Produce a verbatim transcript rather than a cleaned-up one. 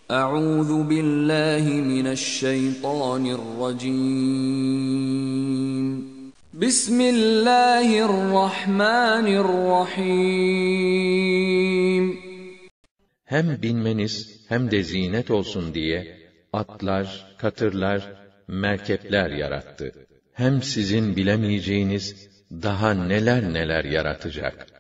Euzu billahi mineşşeytanirracim. Bismillahirrahmanirrahim. Hem binmeniz hem de zinet olsun diye atlar, katırlar, merkepler yarattı. Hem sizin bilemeyeceğiniz daha neler neler yaratacak.